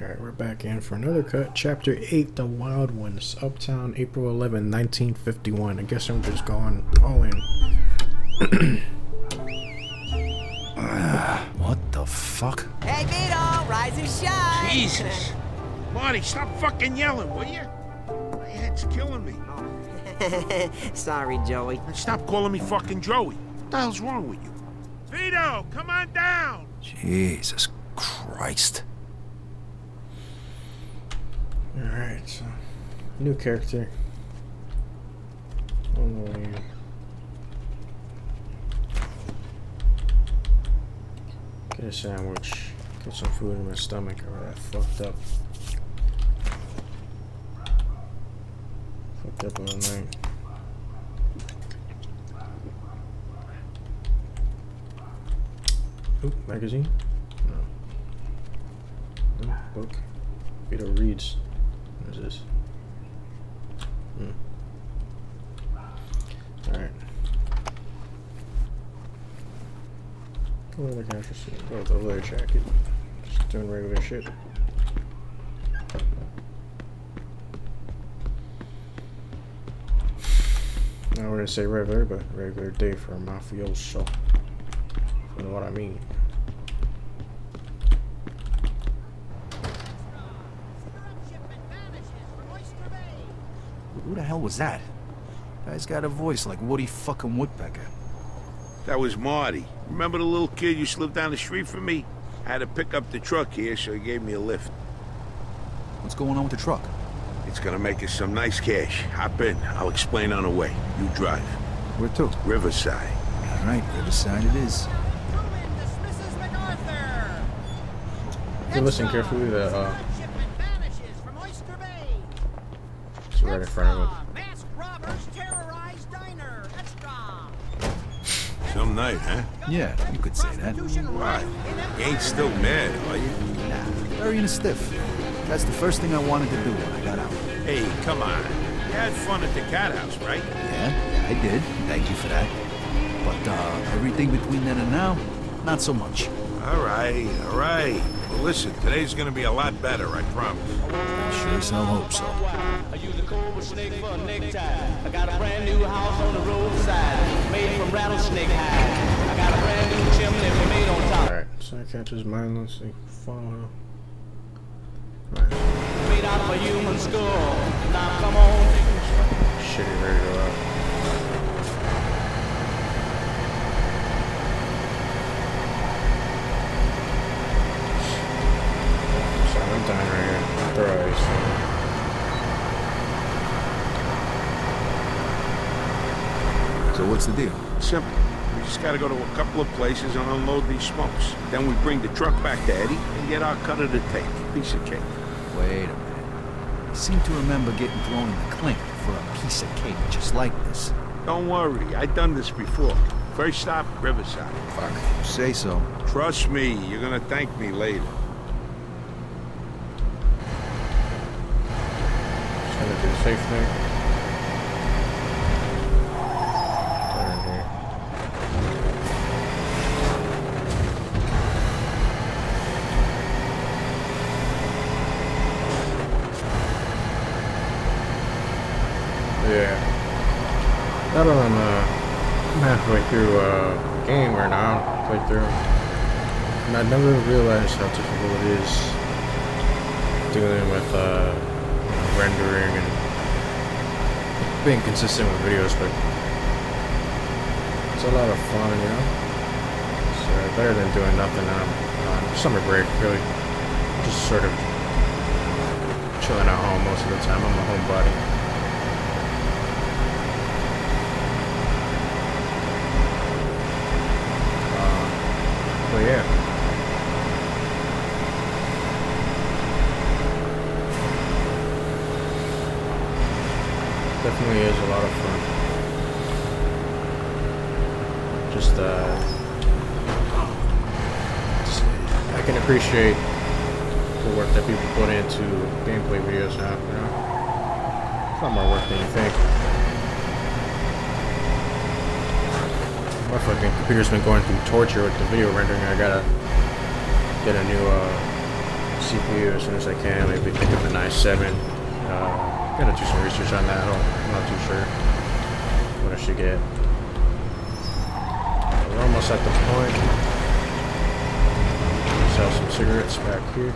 Alright, we're back in for another cut. Chapter 8, The Wild Ones. Uptown, April 11, 1951. I guess I'm just going all in. What the fuck? Hey, Vito, rise and shine! Jesus! Marty, stop fucking yelling, will you? My head's killing me. Sorry, Joey. And stop calling me fucking Joey. What the hell's wrong with you? Vito, come on down! Jesus Christ. Alright, so new character. Get a sandwich. Get some food in my stomach or that fucked up. Fucked up all night. Oop, magazine? No. No, book. Vito reads. What is this? Alright. Go to the cash receipt. Go with the leather jacket. Just doing regular shit. Now we're gonna say regular, but regular day for a mafioso. You know what I mean? Who the hell was that? Guy's got a voice like Woody fucking Woodpecker. That was Marty. Remember the little kid you lived down the street from me? I had to pick up the truck here, so he gave me a lift. What's going on with the truck? It's gonna make us some nice cash. Hop in. I'll explain on the way. You drive. Where to? Riverside. All right, Riverside it is. If you listen carefully, it's right in front of him. Some night, huh? Yeah, you could say that. Why? You ain't still mad, are you? Nah, very in a stiff. That's the first thing I wanted to do when I got out. Hey, come on. You had fun at the cat house, right? Yeah, I did. Thank you for that. But everything between then and now, not so much. All right, all right. Well, listen, today's gonna be a lot better, I promise. I sure as hell hope so. I use a cobra snake for a necktie. I got a brand new house on the roadside, made from rattlesnake hide. I got a brand new chimney we made on top. Alright, so I catches mindlessly. Follow. Made out of a human skull. Now come on. Shitty ready to go out. So I'm done right here. Thrice. So what's the deal? Simple. We just gotta go to a couple of places and unload these smokes. Then we bring the truck back to Eddie and get our cut of the take. Piece of cake. Wait a minute. I seem to remember getting thrown in the clink for a piece of cake just like this. Don't worry, I've done this before. First stop, Riverside. Fuck, you say so. Trust me, you're gonna thank me later. Just gonna do the safe thing. Turn here. Yeah. Now that I'm halfway through a game right now, playthrough, and I never realized how difficult it is dealing with rendering and being consistent with videos, but it's a lot of fun, you know? It's better than doing nothing on summer break, really. Just sort of chilling at home most of the time. I'm a homebody. But yeah. Definitely is a lot of fun. Just I can appreciate the work that people put into gameplay videos now, you know? It's a lot more work than you think. My fucking computer's been going through torture with the video rendering. I gotta get a new CPU as soon as I can. Maybe pick up an i7. Gotta do some research on that. I'm not too sure what I should get. We're almost at the point. Sell some cigarettes back here.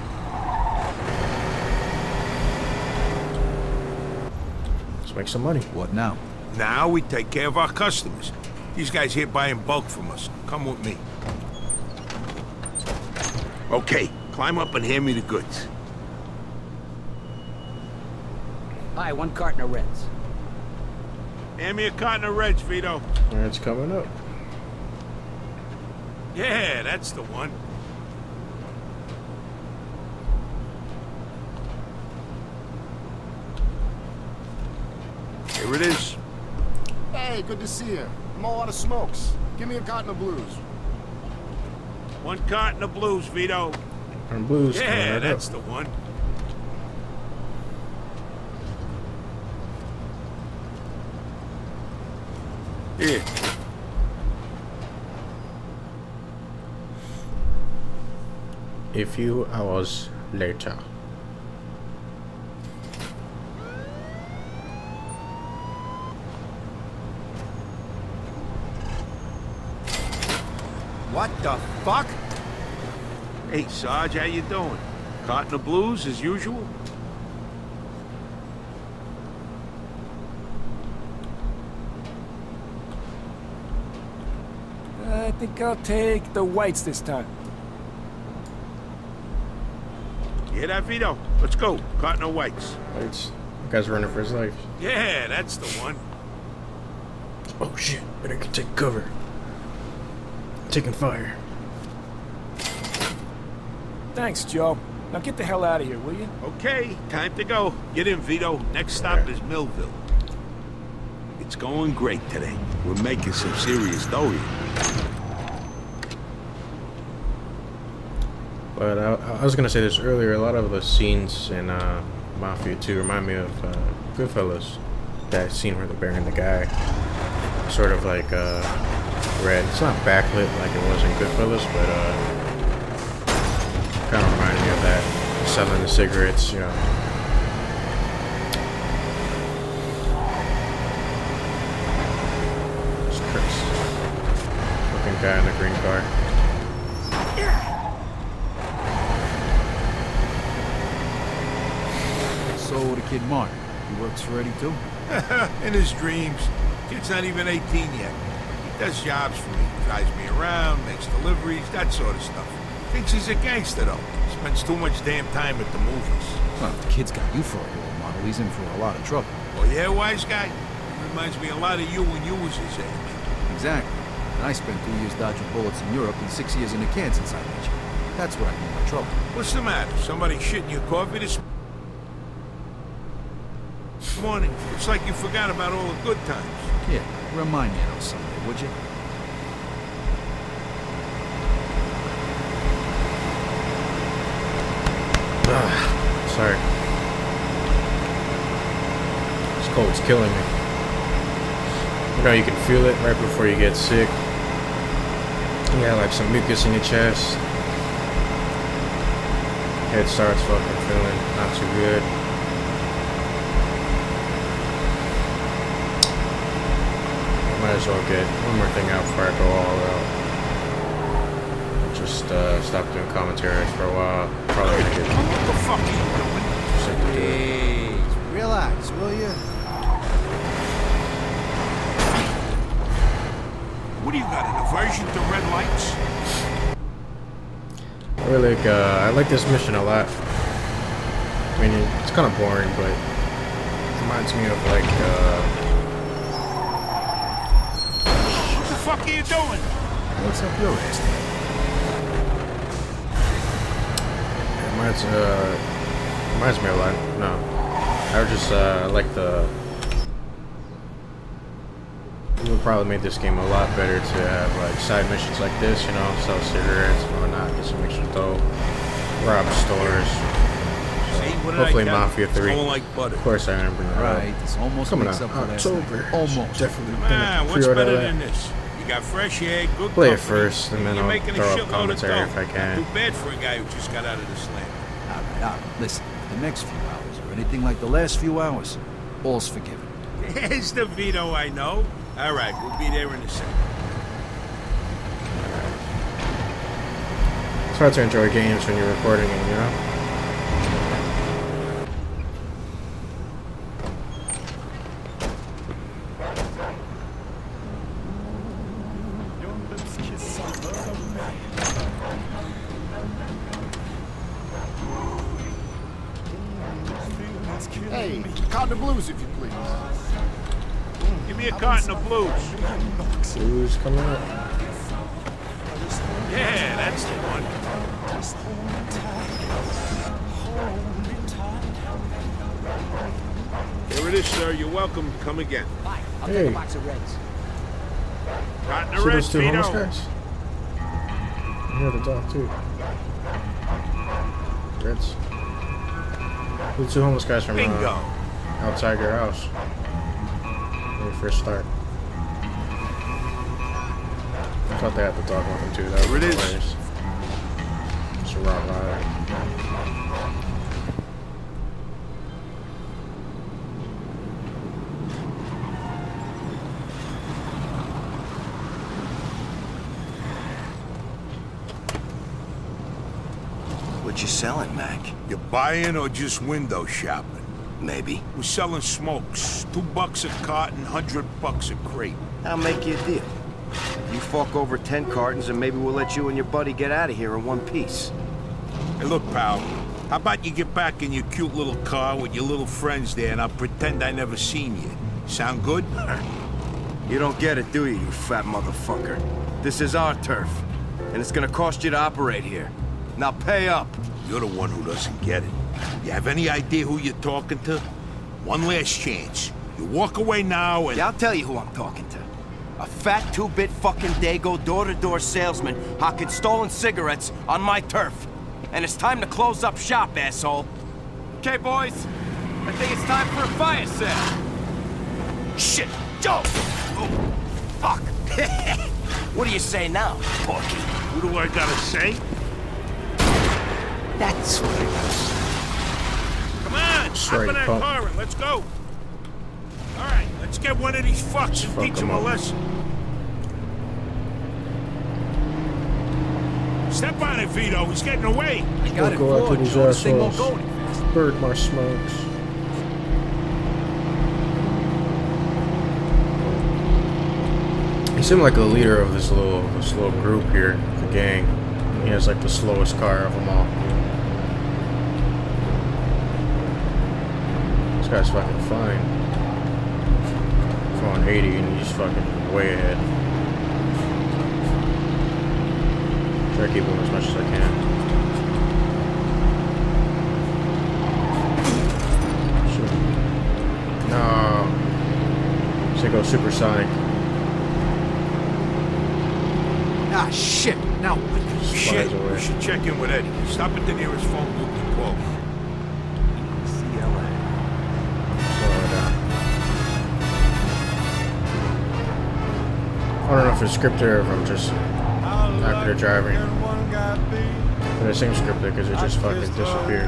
Let's make some money. What now? Now we take care of our customers. These guys here buy in bulk from us. Come with me. Okay, climb up and hand me the goods. Hi, 1 carton of Reds. Hand me a carton of Reds, Vito. It's coming up. Yeah, that's the one. Here it is. Hey, good to see you. I'm all out of smokes. Give me a carton of blues. 1 carton of blues, Vito. And blues. Yeah, that's the one. Here. A few hours later. What the fuck? Hey, Sarge, how you doing? Carton of blues as usual? I think I'll take the whites this time. You hear that, Vito? Let's go. Carton of whites. Lights. The guy's running for his life. Yeah, that's the one. Oh shit, better take cover. Taking fire. Thanks, Joe. Now get the hell out of here, will you? Okay, time to go. Get in, Vito. Next stop is Millville. It's going great today. We're making some serious dough here. But I was gonna say this earlier. A lot of the scenes in Mafia 2 remind me of Goodfellas. That scene where they're burying the guy, sort of like red. It's not backlit like it was in Goodfellas, but kind of reminded me of that. Selling the cigarettes, you know. It's Chris, looking guy in the green car. So the kid Mark, he works for Eddie too? In his dreams. Kid's not even 18 yet. He does jobs for me. Drives me around, makes deliveries, that sort of stuff. Thinks he's a gangster, though. Spends too much damn time at the movies. Well, if the kid's got you for a role model, he's in for a lot of trouble. Oh, yeah, wise guy? Reminds me a lot of you when you was his age. Exactly. And I spent 2 years dodging bullets in Europe and 6 years in a can since I met you. That's what I mean by trouble. What's the matter? Somebody shitting your coffee this morning? It's like you forgot about all the good times. Yeah, remind me of those someday, would you? Sorry. This cold's killing me. You know, you can feel it right before you get sick. You got like some mucus in your chest. Head starts fucking feeling not too good. I might as well get one more thing out before I go all out. Just stop doing commentaries for a while. Probably gonna get What the fuck are you doing? sick to do it. Please, relax, will you? What do you got, an aversion to red lights? I like this mission a lot. I mean, it's kind of boring, but it reminds me of like, What the fuck are you doing? What's up your ass? reminds me a lot. No, I just like the. We would probably make this game a lot better to have like side missions like this, you know, sell cigarettes and whatnot, get some extra dough, rob stores. See, what did Hopefully I tell you? Mafia It's 3. going like butter. Of course, I remember that. Right, this almost Coming makes out up for last October. night. Almost. Definitely Man, gonna what's pre-order better that. than this? You got fresh air, good Play it company, first, and then you're I'll making a throw up shitload of commentary dough. if I can. Too bad for a guy who just got out of the slam. Now Now, listen, the next few hours, or anything like the last few hours, all's forgiven. There's the Vito I know. All right, we'll be there in a second. It's hard to enjoy games when you're recording them, you know? Hey, carton of blues, if you please. Give me a carton of blues. Blues coming up. Yeah, that's the one. Here it is, sir. You're welcome. Come again. Hi, I'll Hey. take a box of Reds. Carton See of those Reds, two homeless Vito. guys? I hear the dog too. Reds. The two homeless guys from Bingo. outside your house. When you first start. I thought they had the dog with them too. That Here was it is. hilarious. It's a Rottweiler. What you selling, Mac? You buying or just window shopping? Maybe. We're selling smokes. $2 a carton, $100 a crate. I'll make you a deal. You fork over 10 cartons and maybe we'll let you and your buddy get out of here in one piece. Hey, look, pal. How about you get back in your cute little car with your little friends there and I'll pretend I never seen you. Sound good? You don't get it, do you, you fat motherfucker? This is our turf, and it's gonna cost you to operate here. Now pay up. You're the one who doesn't get it. You have any idea who you're talking to? One last chance. You walk away now and... Yeah, I'll tell you who I'm talking to. A fat two-bit fucking Dago door-to-door salesman hawking stolen cigarettes on my turf. And it's time to close up shop, asshole. Okay, boys. I think it's time for a fire sale. Shit, Joe! Oh, fuck. What do you say now, Porky? Who do I gotta say? That's what it is. Come on, hop Straight in that pump. car and let's go. All right, let's get one of these fucks and Fuck teach 'em him a up. lesson. Step on it, Vito. He's getting away. I got it Go out to forward, these Joe. This thing won't assholes. go any faster. Bird my smokes. He seemed like the leader of this little group here, the gang. He has like the slowest car of them all. This guy's fucking fine. Going 80 and he's fucking way ahead. Try to keep him as much as I can. Shoot. No. Should go supersonic. Ah, shit. Now what? Shit, Flies away. we should check in with Eddie. Stop at the nearest phone booth and call. CLA. Slow it down. I don't know if it's scripted or if I'm just not good at driving. But it seems scripted because it just fucking disappears.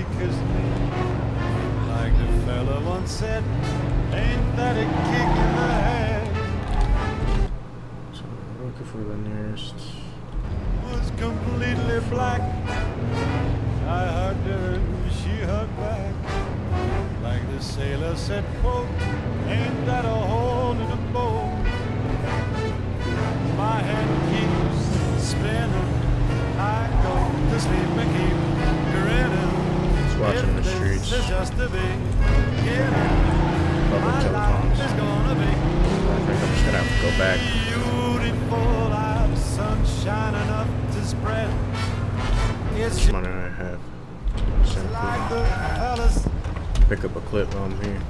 Like the fella once said, ain't that a kick in the head? So I'm looking for the nearest. Was completely black. I hugged her and she hugged back. Like the sailor said, quote, ain't that a hole in a boat? My hand keeps spinning. I go to sleep and keep grinning. It's watching the If streets. this is just a beginning, Public my telephones. life is gonna be I think I'm just gonna have to go back. beautiful. I've sunshine enough to spread. It's This money I have. Send like food. the fellas. Pick up a clip while I'm here.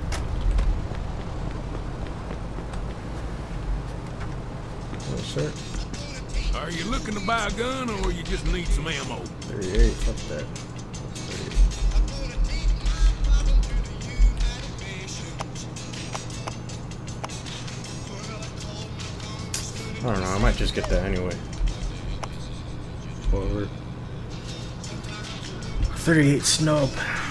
Yes, sir. Are you looking to buy a gun or you just need some ammo? 38, fuck that. 38. I don't know, I might just get that anyway. Forward. 38 snub.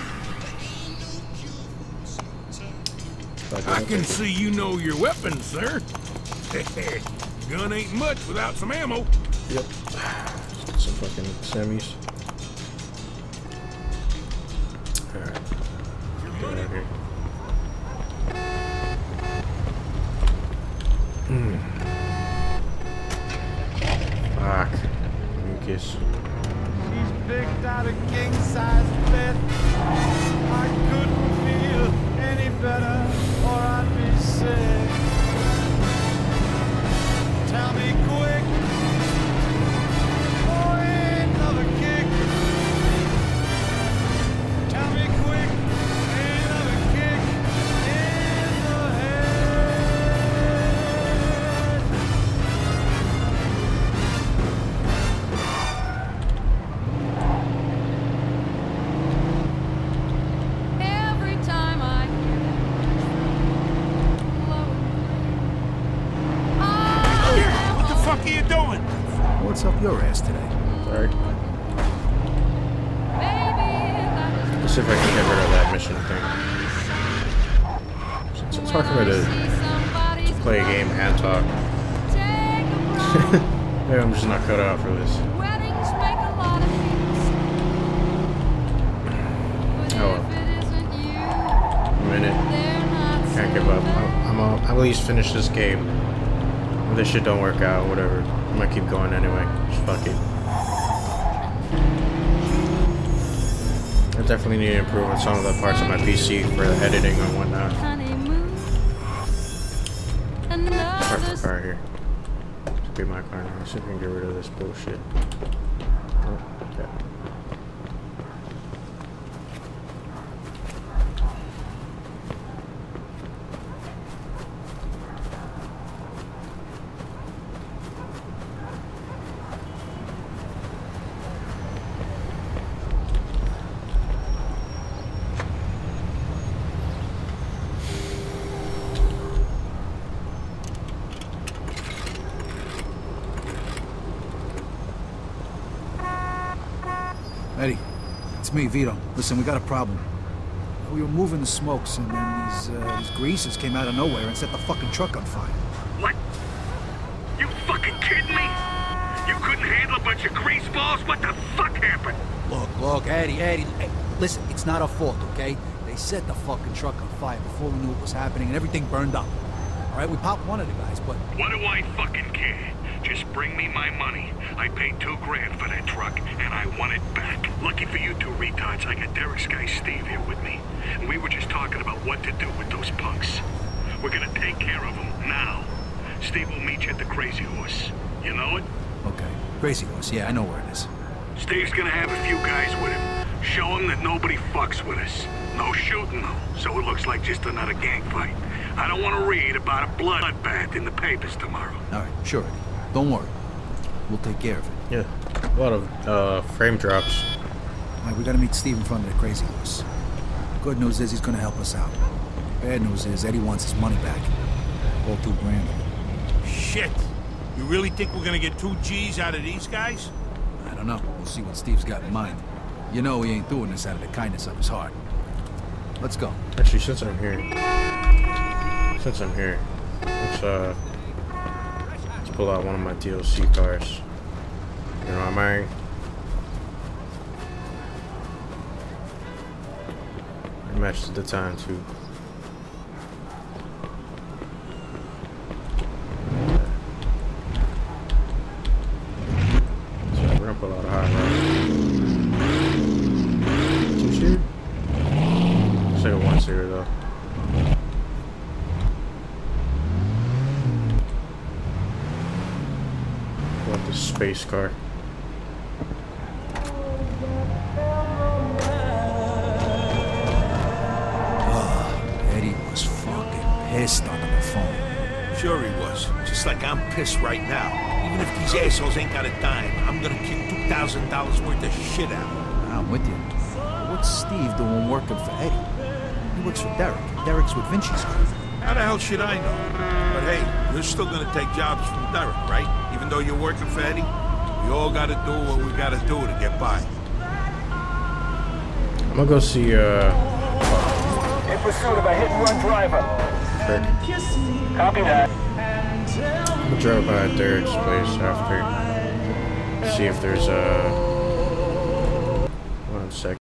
I can see you know your weapons, sir. Gun ain't much without some ammo. Yep. Some fucking semis. Alright. Get out of here. Fuck. Mucus. She's picked out a king-size bed. I couldn't feel any better, or I'd be sick. Tell me quick. Oh, ain't another kick. Tell me quick. Ain't another kick in the head. Every time I hear that, What the fuck are you doing? What's up your ass today? Sorry. Let's see if I can get rid of that mission thing. It's hard for me to play a game and talk. Maybe I'm just not cut out for this. weddings make a lot of sense. Oh, But if it isn't you, a minute. they're not Can't give up. I'll at least finish this game. If this shit don't work out, whatever. I'm gonna keep going anyway. Just fuck it. I definitely need to improve on some of the parts of my PC for the editing and whatnot. honeymoon. Park the Another car here. This be my car now. Let's see if we can get rid of this bullshit. Oh, okay. Eddie, it's me, Vito. Listen, we got a problem. We were moving the smokes, and then these greasers came out of nowhere and set the fucking truck on fire. What? You fucking kidding me? You couldn't handle a bunch of grease balls? What the fuck happened? Look, Eddie, hey, listen, it's not our fault, okay? They set the fucking truck on fire before we knew what was happening, and everything burned up. All right, we popped one of the guys, but... What do I fucking care? Just bring me my money. I paid $2 grand for that truck, and I want it back. Lucky for you two retards, I got Derek's guy Steve here with me. And we were just talking about what to do with those punks. We're gonna take care of them now. Steve will meet you at the Crazy Horse. You know it? Okay, Crazy Horse, yeah, I know where it is. Steve's gonna have a few guys with him. Show him that nobody fucks with us. No shooting, though, so it looks like just another gang fight. I don't want to read about a bloodbath in the papers tomorrow. All right, sure, Eddie. Don't worry. We'll take care of it. Yeah, a lot of frame drops. All right, we gotta meet Steve in front of the Crazy Horse. Good news is he's gonna help us out. Bad news is Eddie wants his money back. All $2 grand. Shit. You really think we're gonna get 2 G's out of these guys? I don't know. We'll see what Steve's got in mind. You know he ain't doing this out of the kindness of his heart. Let's go. Actually, since I'm here, let's pull out one of my DLC cars. You know what I'm wearing? It matches the time too. So we're gonna pull out a hot rod. 2-seater? It's like a 1-seater though. What the space car? Eddie was fucking pissed on the phone. Sure he was. Just like I'm pissed right now. Even if these assholes ain't got a dime, I'm gonna kick $2,000 worth of shit out. I'm with you. What's Steve doing working for Eddie? He works for Derek. Derek's with Vinci's crew. How the hell should I know? But hey, you're still gonna take jobs from Derek, right? Even though you're working for Eddie? We all gotta do what we gotta do to get by. I'm gonna go see, In pursuit of a hit-and-run driver. Frick. Copy that. I'm gonna drive by Derek's place after. See if there's a... 1 second.